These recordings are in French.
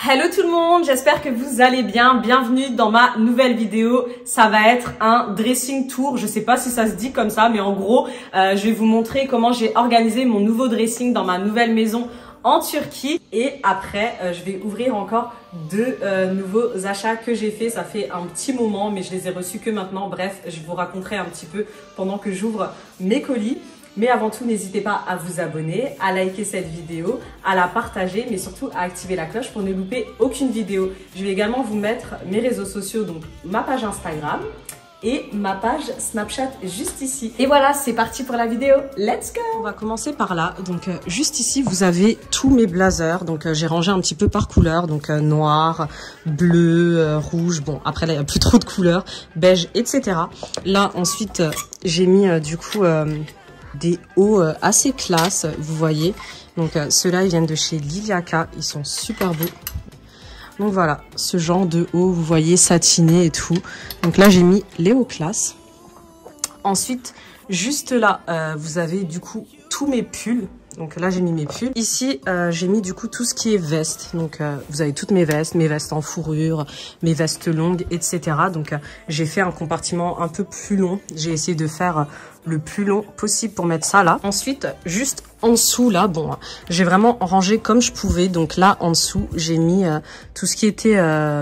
Hello tout le monde, j'espère que vous allez bien. Bienvenue dans ma nouvelle vidéo. Ça va être un dressing tour. Je sais pas si ça se dit comme ça, mais en gros, je vais vous montrer comment j'ai organisé mon nouveau dressing dans ma nouvelle maison en Turquie. Et après, je vais ouvrir encore deux nouveaux achats que j'ai fait. Ça fait un petit moment, mais je les ai reçus que maintenant. Bref, je vous raconterai un petit peu pendant que j'ouvre mes colis. Mais avant tout, n'hésitez pas à vous abonner, à liker cette vidéo, à la partager, mais surtout à activer la cloche pour ne louper aucune vidéo. Je vais également vous mettre mes réseaux sociaux, donc ma page Instagram et ma page Snapchat juste ici. Et voilà, c'est parti pour la vidéo. Let's go! On va commencer par là. Donc juste ici, vous avez tous mes blazers. Donc j'ai rangé un petit peu par couleur. Donc noir, bleu, rouge. Bon, après là, il n'y a plus trop de couleurs. Beige, etc. Là, ensuite, j'ai mis du coup... des hauts assez classe, vous voyez. Donc ceux-là, ils viennent de chez Liliaka. Ils sont super beaux. Donc voilà, ce genre de haut, vous voyez, satiné et tout. Donc là, j'ai mis les hauts classe. Ensuite, juste là, vous avez du coup tous mes pulls. Donc là, j'ai mis mes pulls. Ici, j'ai mis du coup tout ce qui est veste. Donc, vous avez toutes mes vestes en fourrure, mes vestes longues, etc. Donc, j'ai fait un compartiment un peu plus long. J'ai essayé de faire le plus long possible pour mettre ça là. Ensuite, juste en dessous là, bon, j'ai vraiment rangé comme je pouvais. Donc là, en dessous, j'ai mis tout ce qui était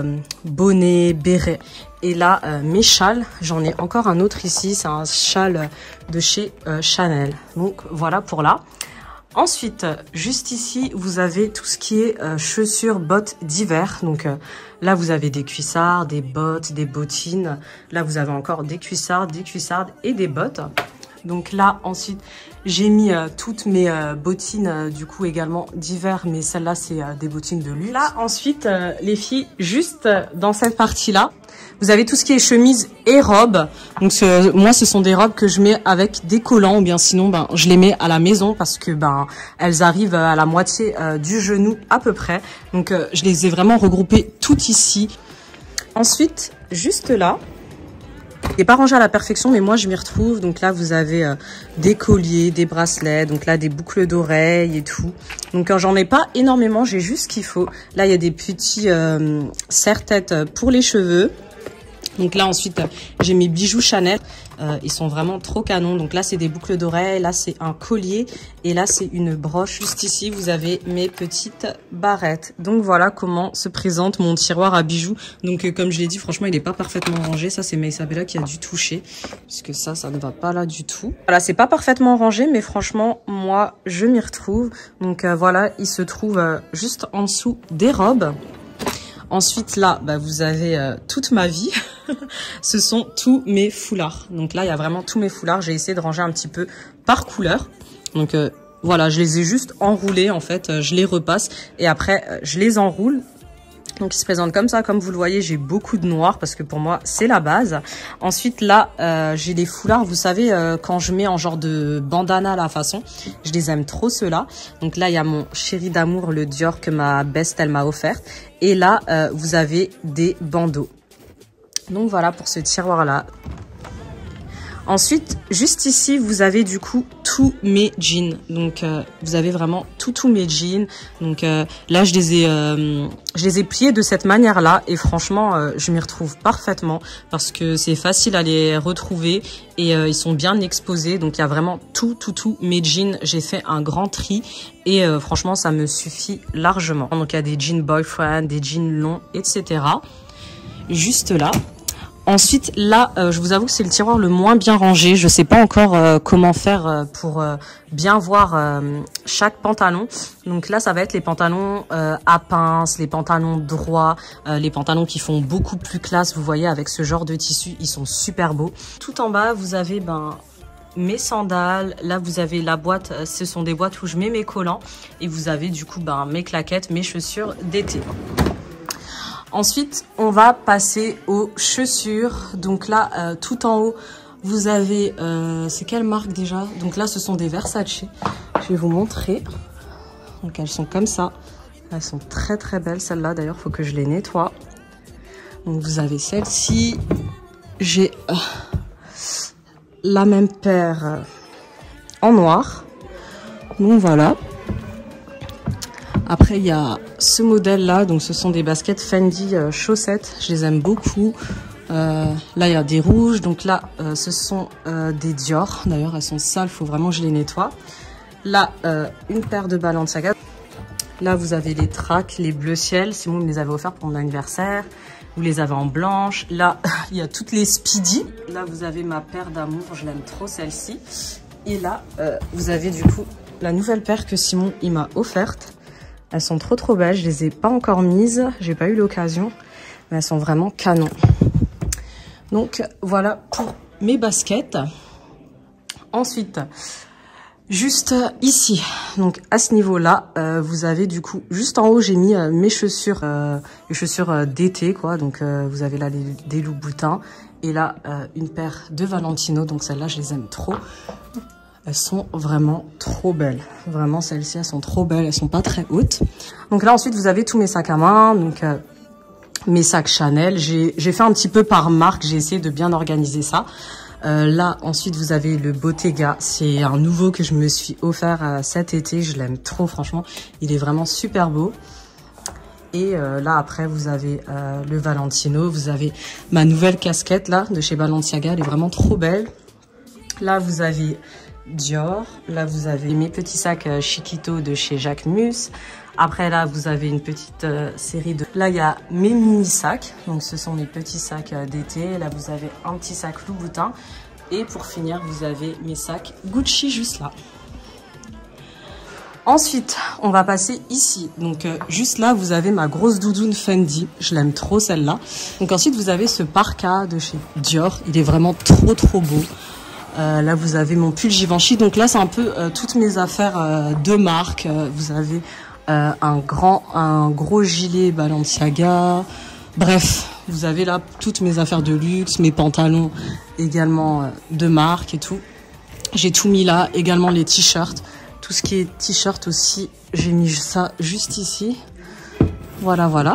bonnet, béret. Et là, mes châles, j'en ai encore un autre ici. C'est un châle de chez Chanel. Donc, voilà pour là. Ensuite, juste ici, vous avez tout ce qui est chaussures, bottes d'hiver. Donc là, vous avez des cuissards, des bottes, des bottines. Là, vous avez encore des cuissardes et des bottes. Donc là, ensuite, j'ai mis toutes mes bottines, du coup, également d'hiver. Mais celle-là, c'est des bottines de luxe. Là, ensuite, les filles, juste dans cette partie-là, vous avez tout ce qui est chemise et robe. Donc moi, ce sont des robes que je mets avec des collants, ou bien sinon, ben, je les mets à la maison parce que ben elles arrivent à la moitié du genou à peu près. Donc je les ai vraiment regroupées toutes ici. Ensuite, juste là, c'est pas rangé à la perfection, mais moi je m'y retrouve. Donc là, vous avez des colliers, des bracelets, donc là des boucles d'oreilles et tout. Donc j'en ai pas énormément, j'ai juste ce qu'il faut. Là, il y a des petits serre-têtes pour les cheveux. Donc là, ensuite, j'ai mes bijoux Chanel. Ils sont vraiment trop canons. Donc là, c'est des boucles d'oreilles. Là, c'est un collier. Et là, c'est une broche. Juste ici, vous avez mes petites barrettes. Donc voilà comment se présente mon tiroir à bijoux. Donc comme je l'ai dit, franchement, il n'est pas parfaitement rangé. Ça, c'est Isabella qui a dû toucher. Puisque ça ne va pas là du tout. Voilà, c'est pas parfaitement rangé. Mais franchement, moi, je m'y retrouve. Donc voilà, il se trouve juste en dessous des robes. Ensuite, là, bah, vous avez toute ma vie. Ce sont tous mes foulards. Donc là, il y a vraiment tous mes foulards. J'ai essayé de ranger un petit peu par couleur. Donc voilà, je les ai juste enroulés en fait. Je les repasse et après, je les enroule. Donc, ils se présentent comme ça. Comme vous le voyez, j'ai beaucoup de noir parce que pour moi, c'est la base. Ensuite, là, j'ai des foulards. Vous savez, quand je mets en genre de bandana à la façon, je les aime trop ceux-là. Donc là, il y a mon chéri d'amour, le Dior que ma best, elle m'a offert. Et là, vous avez des bandeaux. Donc voilà pour ce tiroir-là. Ensuite, juste ici, vous avez du coup tous mes jeans. Donc, vous avez vraiment tous mes jeans. Donc là, je les ai pliés de cette manière-là. Et franchement, je m'y retrouve parfaitement parce que c'est facile à les retrouver. Et ils sont bien exposés. Donc, il y a vraiment tous mes jeans. J'ai fait un grand tri. Et franchement, ça me suffit largement. Donc, il y a des jeans boyfriend, des jeans longs, etc. Juste là. Ensuite, là, je vous avoue que c'est le tiroir le moins bien rangé. Je sais pas encore comment faire pour bien voir chaque pantalon. Donc là, ça va être les pantalons à pince, les pantalons droits, les pantalons qui font beaucoup plus classe. Vous voyez, avec ce genre de tissu, ils sont super beaux. Tout en bas, vous avez mes sandales. Là, vous avez la boîte. Ce sont des boîtes où je mets mes collants. Et vous avez du coup mes claquettes, mes chaussures d'été. Ensuite, on va passer aux chaussures. Donc là, tout en haut, vous avez... c'est quelle marque déjà? Donc là, ce sont des Versace. Je vais vous montrer. Donc elles sont comme ça. Elles sont très très belles, celles-là. D'ailleurs, il faut que je les nettoie. Donc vous avez celle-ci. J'ai la même paire en noir. Donc voilà. Après, il y a ce modèle-là. Donc, ce sont des baskets Fendi chaussettes. Je les aime beaucoup. Là, il y a des rouges. Donc là, ce sont des Dior. D'ailleurs, elles sont sales. Il faut vraiment que je les nettoie. Là, une paire de Balenciaga. Là, vous avez les tracks, les bleus ciel. Simon me les avait offerts pour mon anniversaire. Vous les avez en blanche. Là, il y a toutes les Speedy. Là, vous avez ma paire d'amour. Je l'aime trop, celle-ci. Et là, vous avez du coup la nouvelle paire que Simon il m'a offerte. Elles sont trop belles. Je les ai pas encore mises. J'ai pas eu l'occasion. Mais elles sont vraiment canon. Donc, voilà pour mes baskets. Ensuite... juste ici, donc à ce niveau-là, vous avez du coup, juste en haut, j'ai mis mes chaussures, les chaussures d'été, quoi. Donc, vous avez là des Louboutins et là, une paire de Valentino. Donc, celles-là, je les aime trop. Elles sont vraiment trop belles. Vraiment, celles-ci, elles sont trop belles. Elles sont pas très hautes. Donc là, ensuite, vous avez tous mes sacs à main. Donc, mes sacs Chanel. J'ai fait un petit peu par marque. J'ai essayé de bien organiser ça. Là, ensuite, vous avez le Bottega. C'est un nouveau que je me suis offert cet été. Je l'aime trop, franchement. Il est vraiment super beau. Et là, après, vous avez le Valentino. Vous avez ma nouvelle casquette, là, de chez Balenciaga. Elle est vraiment trop belle. Là, vous avez Dior. Là, vous avez mes petits sacs Chiquito de chez Jacquemus. Après, là, vous avez une petite série de... Là, il y a mes mini-sacs. Donc, ce sont mes petits sacs d'été. Là, vous avez un petit sac Louboutin. Et pour finir, vous avez mes sacs Gucci juste là. Ensuite, on va passer ici. Donc, juste là, vous avez ma grosse doudoune Fendi. Je l'aime trop, celle-là. Donc, ensuite, vous avez ce parka de chez Dior. Il est vraiment trop beau. Là, vous avez mon pull Givenchy. Donc là, c'est un peu toutes mes affaires de marque. Vous avez... un gros gilet Balenciaga. Bref, vous avez là toutes mes affaires de luxe, mes pantalons également de marque et tout. J'ai tout mis là, également les t-shirts. Tout ce qui est t-shirt aussi, j'ai mis ça juste ici. Voilà.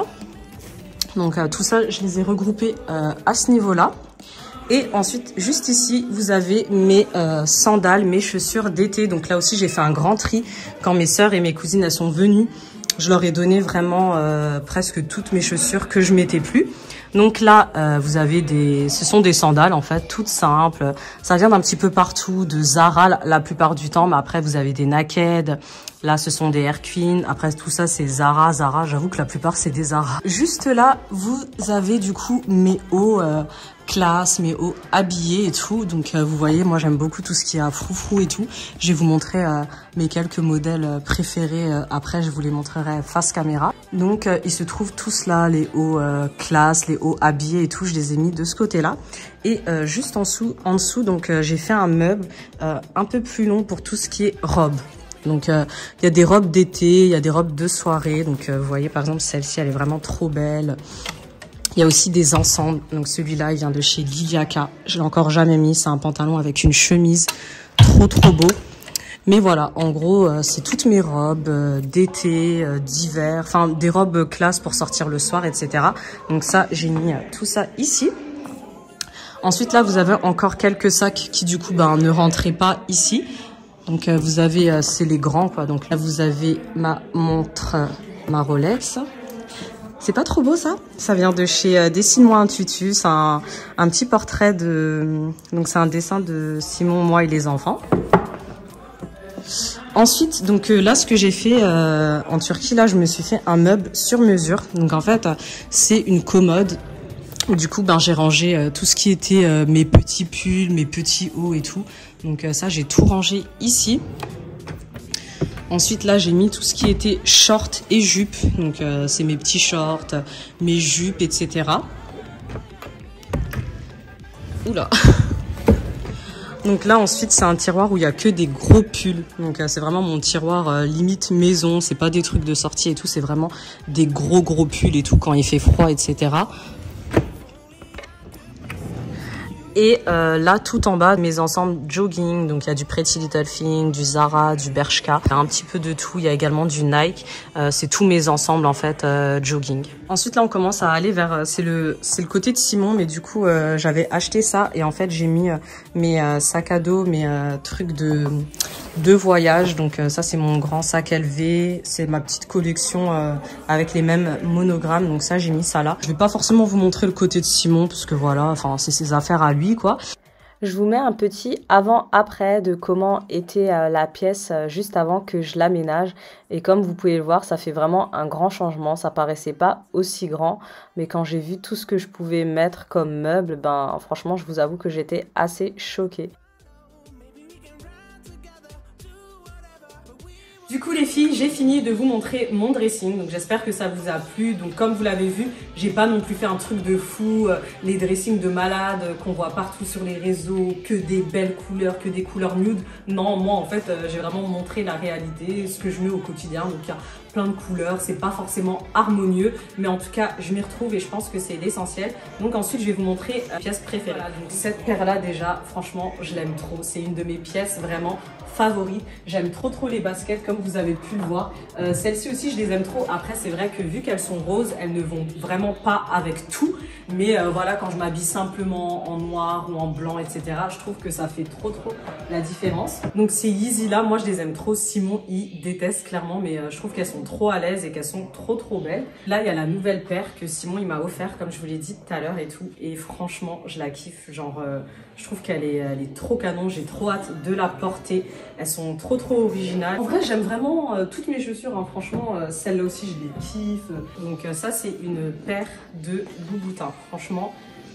Donc tout ça, je les ai regroupés à ce niveau-là. Et ensuite, juste ici, vous avez mes sandales, mes chaussures d'été. Donc là aussi, j'ai fait un grand tri. Quand mes sœurs et mes cousines, elles sont venues, je leur ai donné vraiment presque toutes mes chaussures que je mettais plus. Donc là, vous avez ce sont des sandales en fait, toutes simples. Ça vient d'un petit peu partout, de Zara la plupart du temps. Mais après, vous avez des Naked. Là, ce sont des Air Queen. Après, tout ça, c'est Zara. J'avoue que la plupart, c'est des Zara. Juste là, vous avez du coup mes hauts classe, mes hauts habillés et tout. Donc, vous voyez, moi, j'aime beaucoup tout ce qui est froufrou et tout. Je vais vous montrer mes quelques modèles préférés. Après, je vous les montrerai face caméra. Donc, ils se trouvent tous là, les hauts classe, les hauts habillés et tout. Je les ai mis de ce côté-là. Et juste en dessous, donc, j'ai fait un meuble un peu plus long pour tout ce qui est robe. Donc, il y a des robes d'été, il y a des robes de soirée. Donc, vous voyez, par exemple, celle-ci, elle est vraiment trop belle. Il y a aussi des ensembles. Donc, celui-là, il vient de chez Liliaka. Je l'ai encore jamais mis. C'est un pantalon avec une chemise. Trop beau. Mais voilà, en gros, c'est toutes mes robes d'été, d'hiver. Enfin, des robes classe pour sortir le soir, etc. Donc, ça, j'ai mis tout ça ici. Ensuite, là, vous avez encore quelques sacs qui, du coup, ne rentraient pas ici. Donc, vous avez, c'est les grands, quoi. Donc, là, vous avez ma montre, ma Rolex. C'est pas trop beau, ça? Ça vient de chez Dessine-moi un tutu. C'est un petit portrait de... Donc, c'est un dessin de Simon, moi et les enfants. Ensuite, donc là, ce que j'ai fait en Turquie, là, je me suis fait un meuble sur mesure. Donc, en fait, c'est une commode. Du coup, j'ai rangé tout ce qui était mes petits pulls, mes petits hauts et tout. Donc ça, j'ai tout rangé ici. Ensuite, là, j'ai mis tout ce qui était shorts et jupes. Donc, c'est mes petits shorts, mes jupes, etc. Oula. Donc là, ensuite, c'est un tiroir où il y a que des gros pulls. Donc, c'est vraiment mon tiroir limite maison. C'est pas des trucs de sortie et tout. C'est vraiment des gros pulls et tout quand il fait froid, etc. Et là, tout en bas, mes ensembles jogging. Donc, il y a du Pretty Little Thing, du Zara, du Bershka. Il y a un petit peu de tout. Il y a également du Nike. C'est tous mes ensembles, en fait, jogging. Ensuite, là, on commence à aller vers... C'est le côté de Simon, mais du coup, j'avais acheté ça. Et en fait, j'ai mis mes sacs à dos, mes trucs de de voyage. Donc ça c'est mon grand sac LV, c'est ma petite collection avec les mêmes monogrammes. Donc ça j'ai mis ça là. Je vais pas forcément vous montrer le côté de Simon parce que voilà, enfin c'est ses affaires à lui quoi. Je vous mets un petit avant-après de comment était la pièce juste avant que je l'aménage. Et comme vous pouvez le voir, ça fait vraiment un grand changement. Ça paraissait pas aussi grand, mais quand j'ai vu tout ce que je pouvais mettre comme meuble, ben franchement, je vous avoue que j'étais assez choquée. Du coup les filles, j'ai fini de vous montrer mon dressing, donc j'espère que ça vous a plu. Donc comme vous l'avez vu, j'ai pas non plus fait un truc de fou, les dressings de malade qu'on voit partout sur les réseaux, que des belles couleurs, que des couleurs nude. Non, moi en fait j'ai vraiment montré la réalité, ce que je mets au quotidien, donc il y a plein de couleurs, c'est pas forcément harmonieux, mais en tout cas je m'y retrouve et je pense que c'est l'essentiel. Donc ensuite je vais vous montrer ma pièce préférée. Voilà, donc cette paire là déjà, franchement je l'aime trop, c'est une de mes pièces vraiment favorites. J'aime trop les baskets comme vous avez pu le voir. Celles-ci aussi je les aime trop. Après c'est vrai que vu qu'elles sont roses, elles ne vont vraiment pas avec tout, mais voilà, quand je m'habille simplement en noir ou en blanc etc, je trouve que ça fait trop la différence. Donc ces Yeezy là, moi je les aime trop. Simon il déteste clairement, mais je trouve qu'elles sont trop à l'aise et qu'elles sont trop belles. Là il y a la nouvelle paire que Simon il m'a offert comme je vous l'ai dit tout à l'heure et tout, et franchement je la kiffe. Genre je trouve qu'elle est trop canon, j'ai trop hâte de la porter. Elles sont trop originales. En vrai j'aime vraiment toutes mes chaussures, hein. Franchement celle-là aussi je les kiffe. Donc ça c'est une paire de Louboutin, franchement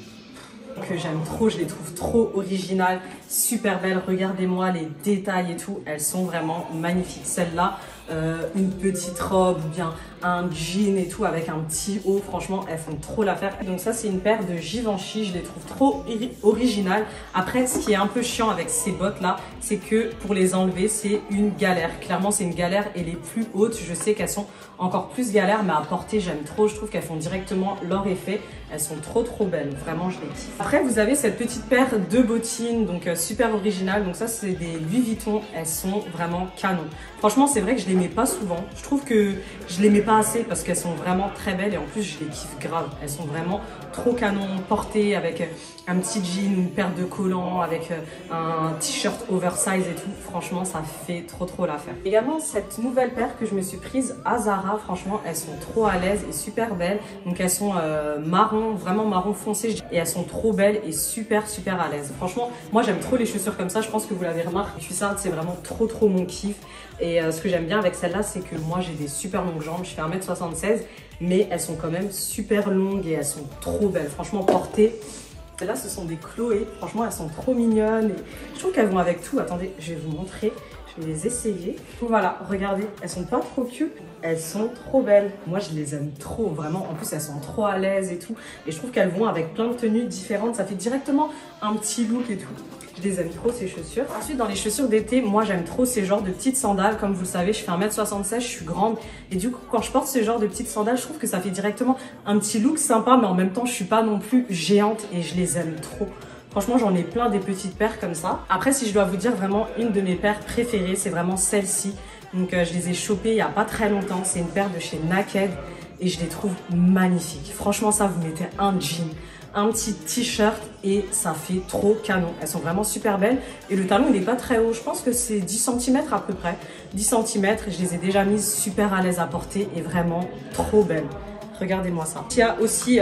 que j'aime trop, je les trouve trop originales, super belles. Regardez-moi les détails et tout, elles sont vraiment magnifiques. Celle-là, une petite robe ou bien un jean et tout avec un petit haut, franchement elles font trop l'affaire. Donc ça c'est une paire de Givenchy, je les trouve trop originales. Après ce qui est un peu chiant avec ces bottes là, c'est que pour les enlever c'est une galère. Clairement c'est une galère, et les plus hautes je sais qu'elles sont encore plus galères, mais à porter j'aime trop, je trouve qu'elles font directement leur effet. Elles sont trop belles, vraiment je les kiffe. Après vous avez cette petite paire de bottines, donc super originales. Donc ça c'est des Louis Vuitton, elles sont vraiment canon. Franchement c'est vrai que je les mets pas souvent, je trouve que je les mets pas assez parce qu'elles sont vraiment très belles, et en plus je les kiffe grave. Elles sont vraiment trop canon, portées avec un petit jean, une paire de collants, avec un t-shirt oversize et tout. Franchement ça fait trop l'affaire. Également cette nouvelle paire que je me suis prise à Zara, franchement elles sont trop à l'aise et super belles. Donc elles sont marron, vraiment marron foncé, et elles sont trop belles et super à l'aise. Franchement moi j'aime trop les chaussures comme ça, je pense que vous l'avez remarqué. Je suis ça, c'est vraiment trop mon kiff. Et ce que j'aime bien avec celle-là, c'est que moi j'ai des super longues jambes, je fais 1m76, mais elles sont quand même super longues et elles sont trop belles. Franchement portées. Là ce sont des Chloé, franchement elles sont trop mignonnes et je trouve qu'elles vont avec tout. Attendez, je vais vous montrer, je vais les essayer. Voilà, regardez, elles sont pas trop cute, elles sont trop belles. Moi je les aime trop, vraiment. En plus elles sont trop à l'aise et tout, et je trouve qu'elles vont avec plein de tenues différentes. Ça fait directement un petit look et tout. Je les aime trop ces chaussures. Ensuite dans les chaussures d'été, moi j'aime trop ces genres de petites sandales. Comme vous le savez, je fais 1m76, je suis grande, et du coup quand je porte ce genre de petites sandales, je trouve que ça fait directement un petit look sympa, mais en même temps je suis pas non plus géante et je les aime trop. Franchement j'en ai plein des petites paires comme ça. Après si je dois vous dire vraiment une de mes paires préférées, c'est vraiment celle-ci. Donc je les ai chopées il y a pas très longtemps. C'est une paire de chez Naked et je les trouve magnifiques. Franchement ça, vous mettez un jean, un petit t-shirt et ça fait trop canon. Elles sont vraiment super belles et le talon il n'est pas très haut, je pense que c'est 10 cm à peu près, 10 cm. Je les ai déjà mises super à l'aise à porter et vraiment trop belles. Regardez-moi ça. Il y a aussi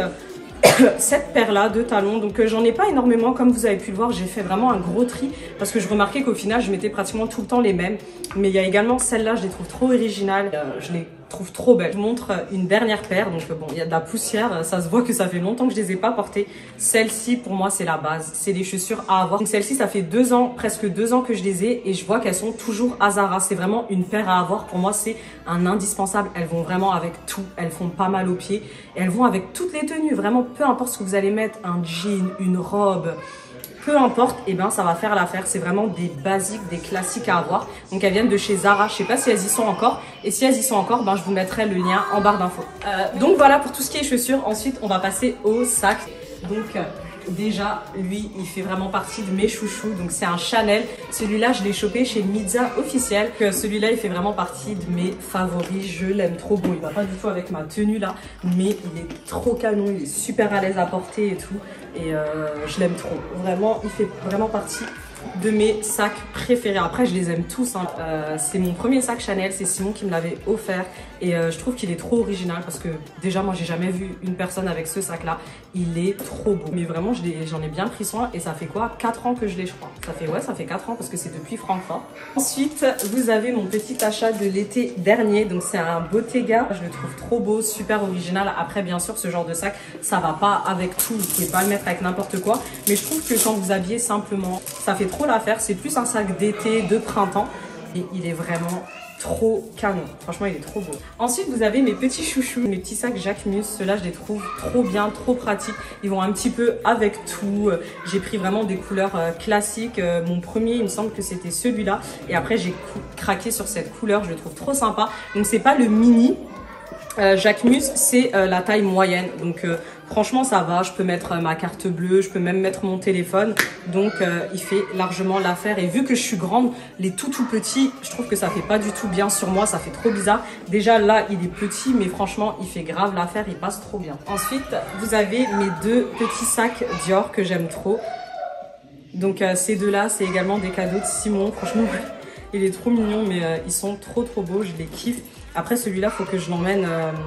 cette paire là de talons, donc j'en ai pas énormément comme vous avez pu le voir. J'ai fait vraiment un gros tri parce que je remarquais qu'au final je mettais pratiquement tout le temps les mêmes, mais il y a également celle-là, je les trouve trop originales, je les trouve trop belles. Je vous montre une dernière paire, donc bon il y a de la poussière, ça se voit que ça fait longtemps que je les ai pas portées. Celle-ci pour moi c'est la base, c'est des chaussures à avoir. Donc celle-ci ça fait 2 ans, presque 2 ans que je les ai et je vois qu'elles sont toujours à Zara. C'est vraiment une paire à avoir, pour moi c'est un indispensable. Elles vont vraiment avec tout, elles font pas mal aux pieds et elles vont avec toutes les tenues, vraiment peu importe ce que vous allez mettre, un jean, une robe, peu importe, et ben ça va faire l'affaire. C'est vraiment des basiques, des classiques à avoir. Donc elles viennent de chez Zara, je sais pas si elles y sont encore, et si elles y sont encore, ben je vous mettrai le lien en barre d'infos. Donc voilà pour tout ce qui est chaussures. Ensuite on va passer au sac. Donc déjà lui il fait vraiment partie de mes chouchous, donc c'est un Chanel. Celui-là je l'ai chopé chez Midza officiel. Celui-là il fait vraiment partie de mes favoris, je l'aime trop. Bon il va pas du tout avec ma tenue là, mais il est trop canon, il est super à l'aise à porter et tout, et je l'aime trop. Vraiment il fait vraiment partie de mes sacs préférés. Après, je les aime tous, hein. C'est mon premier sac Chanel, c'est Simon qui me l'avait offert et je trouve qu'il est trop original parce que déjà moi j'ai jamais vu une personne avec ce sac là. Il est trop beau, mais vraiment j'en ai bien pris soin et ça fait quoi, 4 ans que je l'ai, je crois. Ça fait 4 ans parce que c'est depuis Francfort. Ensuite vous avez mon petit achat de l'été dernier, donc c'est un Bottega, je le trouve trop beau, super original. Après bien sûr ce genre de sac ça va pas avec tout, vous pouvez pas le mettre avec n'importe quoi, mais je trouve que quand vous habillez simplement ça fait trop l'affaire. C'est plus un sac d'été, de printemps et il est vraiment trop canon. Franchement, il est trop beau. Ensuite, vous avez mes petits chouchous, mes petits sacs Jacquemus. Ceux-là, je les trouve trop bien, trop pratiques. Ils vont un petit peu avec tout. J'ai pris vraiment des couleurs classiques. Mon premier, il me semble que c'était celui-là. Et après, j'ai craqué sur cette couleur. Je le trouve trop sympa. Donc, c'est pas le mini. Jacquemus, c'est la taille moyenne. Donc, franchement, ça va. Je peux mettre ma carte bleue. Je peux même mettre mon téléphone. Donc, il fait largement l'affaire. Et vu que je suis grande, les tout petits, je trouve que ça fait pas du tout bien sur moi. Ça fait trop bizarre. Déjà, là, il est petit. Mais franchement, il fait grave l'affaire. Il passe trop bien. Ensuite, vous avez mes deux petits sacs Dior que j'aime trop. Donc, ces deux-là, c'est également des cadeaux de Simon. Franchement, il est trop mignon. Mais ils sont trop beaux. Je les kiffe. Après celui-là, faut que je l'emmène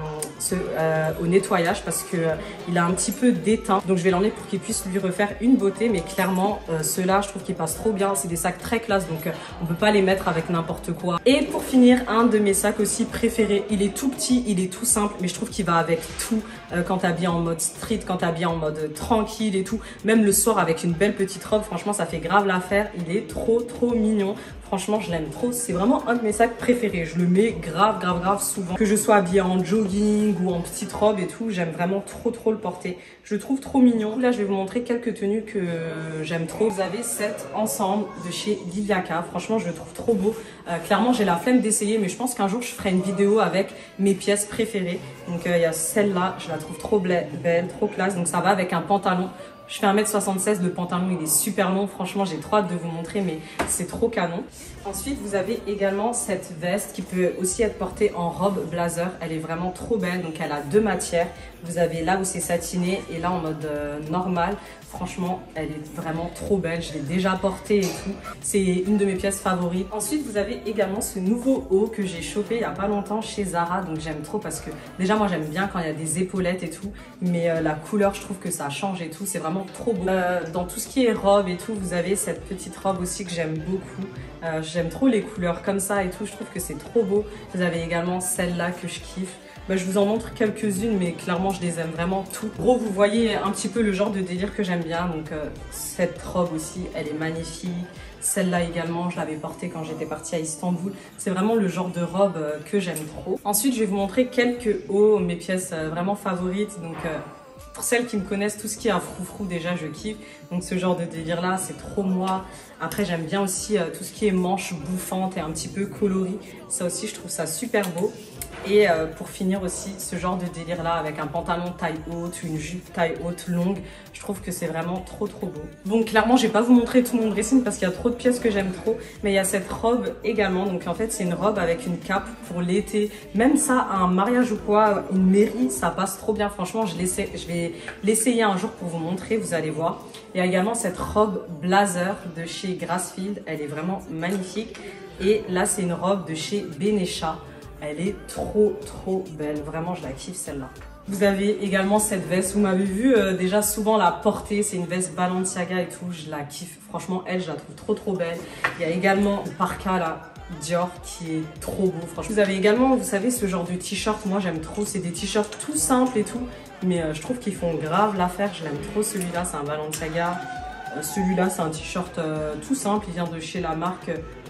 au nettoyage parce que il a un petit peu d'étain. Donc je vais l'emmener pour qu'il puisse lui refaire une beauté. Mais clairement, ceux-là, je trouve qu'ils passent trop bien. C'est des sacs très classe, donc on peut pas les mettre avec n'importe quoi. Et pour finir, un de mes sacs aussi préférés. Il est tout petit, il est tout simple, mais je trouve qu'il va avec tout. Quand t'es habillé en mode street, quand t'es habillé en mode tranquille et tout. Même le soir avec une belle petite robe, franchement, ça fait grave l'affaire. Il est trop mignon. Franchement, je l'aime trop. C'est vraiment un de mes sacs préférés. Je le mets grave souvent. Que je sois habillée en jogging ou en petite robe et tout, j'aime vraiment trop le porter. Je le trouve trop mignon. Là, je vais vous montrer quelques tenues que j'aime trop. Vous avez cet ensemble de chez Liviaka. Franchement, je le trouve trop beau. Clairement, j'ai la flemme d'essayer, mais je pense qu'un jour, je ferai une vidéo avec mes pièces préférées. Donc, il y a celle-là. Je la trouve trop belle, trop classe. Donc, ça va avec un pantalon. Je fais 1m76, le pantalon il est super long, franchement j'ai trop hâte de vous montrer mais c'est trop canon. Ensuite vous avez également cette veste qui peut aussi être portée en robe blazer, elle est vraiment trop belle, donc elle a deux matières. Vous avez là où c'est satiné et là en mode normal. Franchement, elle est vraiment trop belle. Je l'ai déjà portée et tout. C'est une de mes pièces favorites. Ensuite, vous avez également ce nouveau haut que j'ai chopé il n'y a pas longtemps chez Zara. Donc, j'aime trop parce que déjà, moi, j'aime bien quand il y a des épaulettes et tout. Mais la couleur, je trouve que ça change et tout. C'est vraiment trop beau. Dans tout ce qui est robe et tout, vous avez cette petite robe aussi que j'aime beaucoup. J'aime trop les couleurs comme ça et tout. Je trouve que c'est trop beau. Vous avez également celle-là que je kiffe. Je vous en montre quelques-unes, mais clairement, je les aime vraiment toutes. En gros, vous voyez un petit peu le genre de délire que j'aime bien. Donc, cette robe aussi, elle est magnifique. Celle-là également, je l'avais portée quand j'étais partie à Istanbul. C'est vraiment le genre de robe que j'aime trop. Ensuite, je vais vous montrer quelques hauts, mes pièces vraiment favorites. Donc, pour celles qui me connaissent, tout ce qui est un froufrou, déjà, je kiffe. Donc, ce genre de délire-là, c'est trop moi. Après, j'aime bien aussi tout ce qui est manches bouffantes et un petit peu coloris. Ça aussi, je trouve ça super beau. Et pour finir aussi, ce genre de délire là avec un pantalon taille haute, une jupe taille haute longue, je trouve que c'est vraiment trop beau. Bon, clairement, je vais pas vous montrer tout mon dressing parce qu'il y a trop de pièces que j'aime trop, mais il y a cette robe également. Donc en fait, c'est une robe avec une cape pour l'été. Même ça, à un mariage ou quoi, une mairie, ça passe trop bien. Franchement, je vais l'essayer un jour pour vous montrer, vous allez voir. Il y a également cette robe blazer de chez Grassfield, elle est vraiment magnifique. Et là, c'est une robe de chez Benecha. Elle est trop belle, vraiment je la kiffe celle-là. Vous avez également cette veste, vous m'avez vu déjà souvent la porter, c'est une veste Balenciaga et tout, je la kiffe. Franchement elle, je la trouve trop belle. Il y a également le parka là, Dior qui est trop beau franchement. Vous avez également, vous savez, ce genre de t-shirt, moi j'aime trop, c'est des t-shirts tout simples et tout. Mais je trouve qu'ils font grave l'affaire, je l'aime trop celui-là, c'est un Balenciaga. Celui-là c'est un t-shirt tout simple, il vient de chez la marque...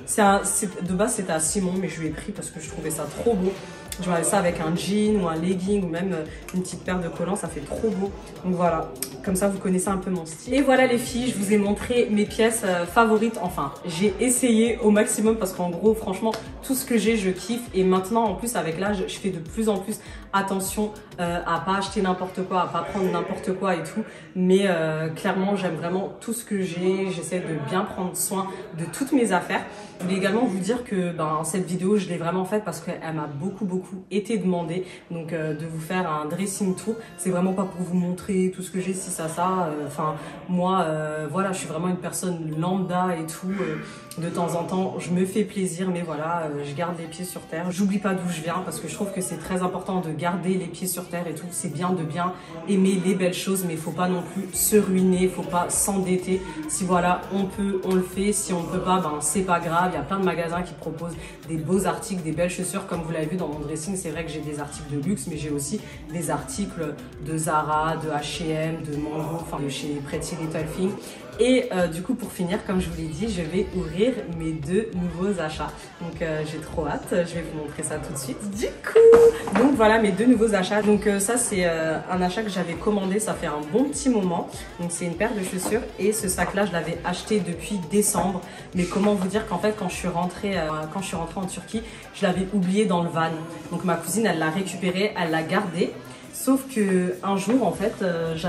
de base c'était à Simon mais je lui ai pris parce que je trouvais ça trop beau. Je vais ça avec un jean ou un legging ou même une petite paire de collants, ça fait trop beau. Donc voilà, comme ça vous connaissez un peu mon style. Et voilà les filles, je vous ai montré mes pièces favorites. Enfin, j'ai essayé au maximum parce qu'en gros franchement tout ce que j'ai je kiffe. Et maintenant en plus avec l'âge je fais de plus en plus attention à pas acheter n'importe quoi, à pas prendre n'importe quoi et tout. Mais clairement j'aime vraiment tout ce que j'ai. J'essaie de bien prendre soin de toutes mes affaires. Je voulais également vous dire que cette vidéo je l'ai vraiment faite parce qu'elle m'a beaucoup beaucoup été demandé. Donc de vous faire un dressing tour, c'est vraiment pas pour vous montrer tout ce que j'ai, si ça. Enfin moi, voilà, je suis vraiment une personne lambda et tout. De temps en temps, je me fais plaisir, mais voilà, je garde les pieds sur terre. J'oublie pas d'où je viens parce que je trouve que c'est très important de garder les pieds sur terre et tout. C'est bien de bien aimer les belles choses, mais il faut pas non plus se ruiner, faut pas s'endetter. Si voilà, on peut, on le fait. Si on peut pas, ben c'est pas grave. Il y a plein de magasins qui proposent des beaux articles, des belles chaussures. Comme vous l'avez vu dans mon dressing, c'est vrai que j'ai des articles de luxe, mais j'ai aussi des articles de Zara, de H&M, de Mango, enfin de chez Pretty Little Thing. Et du coup, pour finir, comme je vous l'ai dit, je vais ouvrir mes 2 nouveaux achats. Donc j'ai trop hâte, je vais vous montrer ça tout de suite. Du coup, donc voilà mes 2 nouveaux achats. Donc ça c'est un achat que j'avais commandé, ça fait un bon petit moment. Donc c'est une paire de chaussures et ce sac là je l'avais acheté depuis décembre. Mais comment vous dire qu'en fait quand je suis rentrée en Turquie, je l'avais oublié dans le van. Donc ma cousine elle l'a récupéré, elle l'a gardé. Sauf que un jour en fait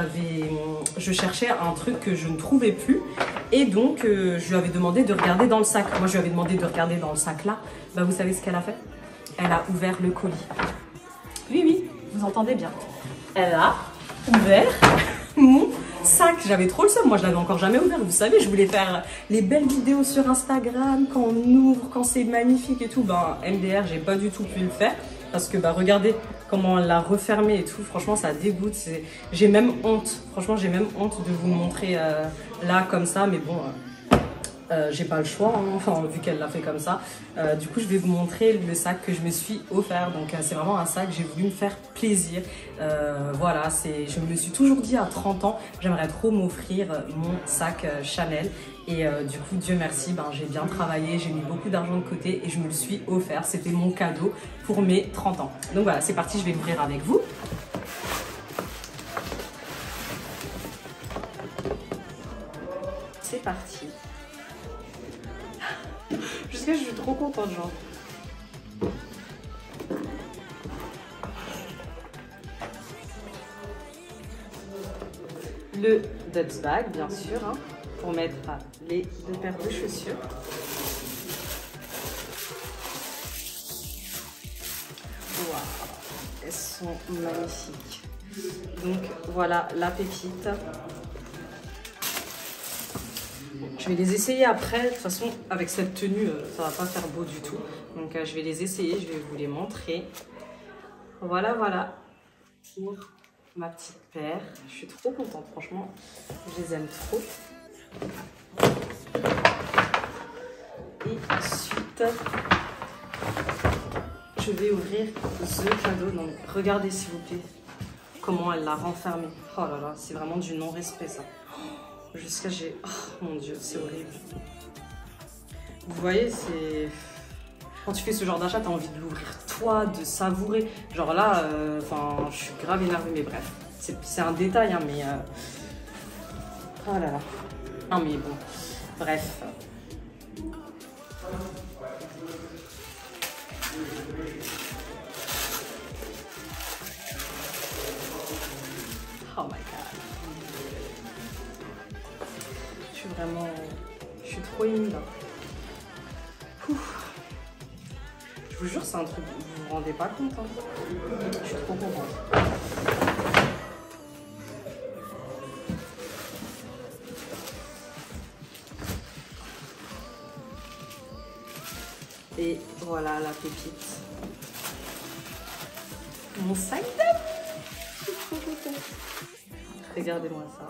je cherchais un truc que je ne trouvais plus et donc je lui avais demandé de regarder dans le sac. Moi je lui avais demandé de regarder dans le sac là. Bah vous savez ce qu'elle a fait? Elle a ouvert le colis. Oui, vous entendez bien. Elle a ouvert mon sac. J'avais trop le seum, moi je l'avais encore jamais ouvert. Vous savez, je voulais faire les belles vidéos sur Instagram quand on ouvre, quand c'est magnifique et tout. Ben MDR, j'ai pas du tout pu le faire. Parce que bah regardez comment elle l'a refermé et tout, franchement ça dégoûte, j'ai même honte, franchement j'ai même honte de vous le montrer là comme ça, mais bon, j'ai pas le choix, hein, enfin vu qu'elle l'a fait comme ça. Du coup je vais vous montrer le sac que je me suis offert, donc c'est vraiment un sac, j'ai voulu me faire plaisir. Voilà, je me suis toujours dit à 30 ans, j'aimerais trop m'offrir mon sac Chanel. Et du coup, Dieu merci, ben, j'ai bien travaillé, j'ai mis beaucoup d'argent de côté et je me le suis offert. C'était mon cadeau pour mes 30 ans. Donc voilà, c'est parti, je vais l'ouvrir avec vous. C'est parti. Jusqu'à je suis trop contente, genre. Le Dutch bag, bien sûr, hein, pour mettre les 2 paires de chaussures. Waouh, elles sont magnifiques. Donc voilà la pépite. Je vais les essayer après. De toute façon, avec cette tenue, ça va pas faire beau du tout. Donc je vais les essayer, je vais vous les montrer. Voilà pour ma petite paire. Je suis trop contente, franchement. Je les aime trop. Et ensuite, je vais ouvrir ce cadeau. Donc, regardez s'il vous plaît comment elle l'a renfermé. Oh là là, c'est vraiment du non-respect ça. Jusqu'à j'ai... Oh mon Dieu, c'est horrible. Vous voyez, c'est... Quand tu fais ce genre d'achat, t'as envie de l'ouvrir toi, de savourer. Genre là, enfin, je suis grave énervée, mais bref. C'est un détail, hein, mais... Oh là là. Non mais bon, bref. Oh my god. Je suis trop émue là. Ouf. Je vous jure, c'est un truc, vous vous rendez pas compte. Hein. Je suis trop contente. Et voilà la pépite. Mon sac d'amis. Je suis trop contente. Regardez-moi ça.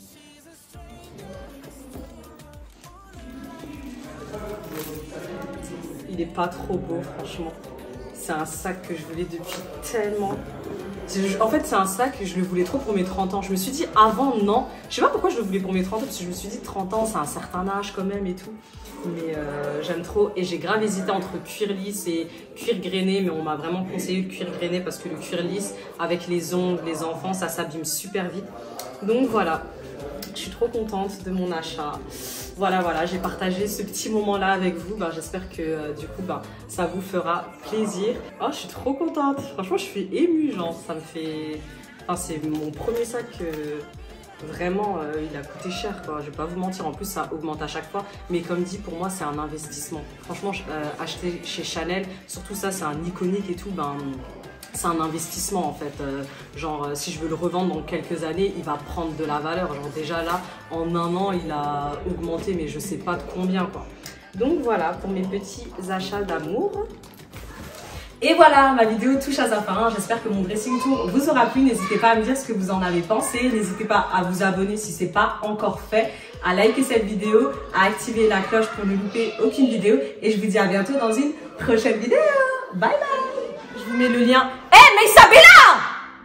Il est pas trop beau, franchement. C'est un sac que je voulais depuis tellement. En fait, c'est un sac que je le voulais trop pour mes 30 ans. Je me suis dit avant, non. Je sais pas pourquoi je le voulais pour mes 30 ans, parce que je me suis dit 30 ans, c'est un certain âge quand même et tout. Mais j'aime trop. Et j'ai grave hésité entre cuir lisse et cuir grainé, mais on m'a vraiment conseillé le cuir grainé parce que le cuir lisse, avec les ongles, les enfants, ça s'abîme super vite. Donc voilà, je suis trop contente de mon achat. Voilà, j'ai partagé ce petit moment-là avec vous. J'espère que du coup, ça vous fera plaisir. Oh, je suis trop contente. Franchement, je suis émue, genre, ça me fait... Enfin, c'est mon premier sac Vraiment, il a coûté cher, quoi. Je vais pas vous mentir. En plus, ça augmente à chaque fois. Mais comme dit, pour moi, c'est un investissement. Franchement, acheter chez Chanel, surtout ça, c'est un iconique et tout, ben, c'est un investissement en fait. Genre, si je veux le revendre dans quelques années, il va prendre de la valeur. Genre, déjà là, en un an, il a augmenté, mais je sais pas de combien, quoi. Donc voilà, pour mes petits achats d'amour. Et voilà, ma vidéo touche à sa fin. J'espère que mon dressing tour vous aura plu. N'hésitez pas à me dire ce que vous en avez pensé. N'hésitez pas à vous abonner si ce n'est pas encore fait, à liker cette vidéo, à activer la cloche pour ne louper aucune vidéo. Et je vous dis à bientôt dans une prochaine vidéo. Bye bye. Je vous mets le lien. Hé, mais Isabella!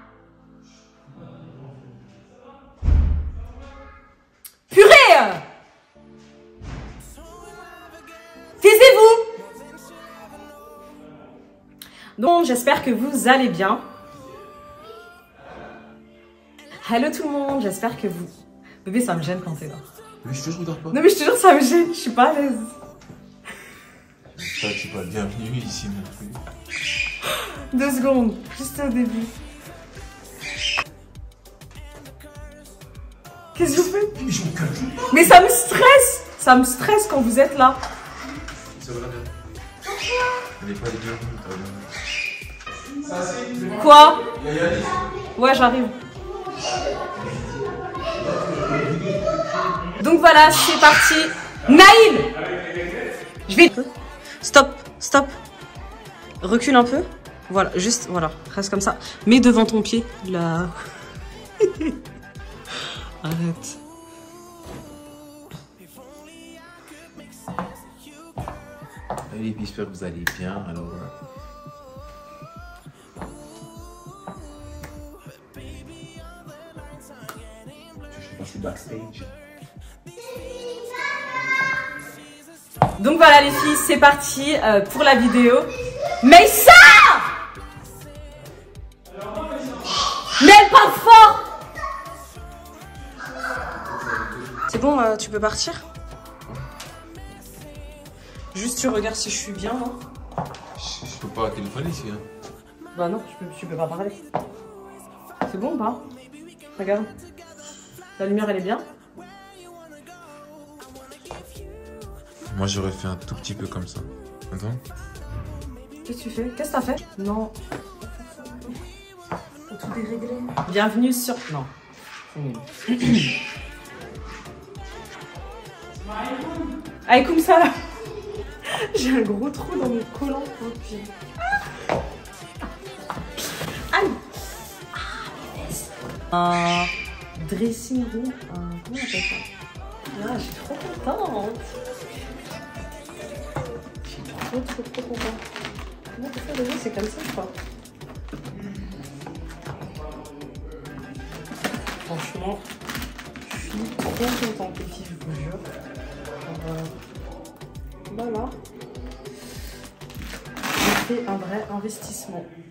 Purée! Taisez-vous! Donc, j'espère que vous allez bien. Hello tout le monde, j'espère que vous... Bébé, ça me gêne quand t'es là. Mais je te jure, je dors pas. Non mais je te jure, ça me gêne, je suis pas à l'aise. Ça, tu es pas le bienvenu ici non plus. 2 secondes, juste au début. Qu'est-ce que vous faites? Mais je me calme. Mais ça me stresse! Ça me stresse quand vous êtes là. Ça va bien. Elle est pas les bienvenus, Quoi? Ouais, j'arrive. Donc voilà, c'est parti. Naïl! Je vais... Stop, stop. Recule un peu. Voilà, juste, voilà, reste comme ça. Mets devant ton pied, là. Arrête. Allez, j'espère que vous allez bien, alors... Je suis backstage. Donc voilà les filles, c'est parti pour la vidéo. Mais ça! Mais elle parle fort! C'est bon, tu peux partir? Juste tu regardes si je suis bien, non? Je peux pas téléphoner ici, hein. Bah non, tu peux pas parler. C'est bon ou pas? Regarde. La lumière elle est bien? Moi j'aurais fait un tout petit peu comme ça. Attends. Qu'est-ce que tu fais? Qu'est-ce que t'as fait? Non. Faut tout dérégler. Bienvenue sur... Non. C'est nul. Aïkoum ça là. J'ai un gros trou dans mon collant. Aïe. Un dressing room. Comment on appelle ça? Ah, je suis trop contente. Je suis trop contente. Comment on fait ça déjà? C'est comme ça, je crois. Franchement, je suis trop contente, les filles, je vous jure. Voilà. J'ai fait un vrai investissement.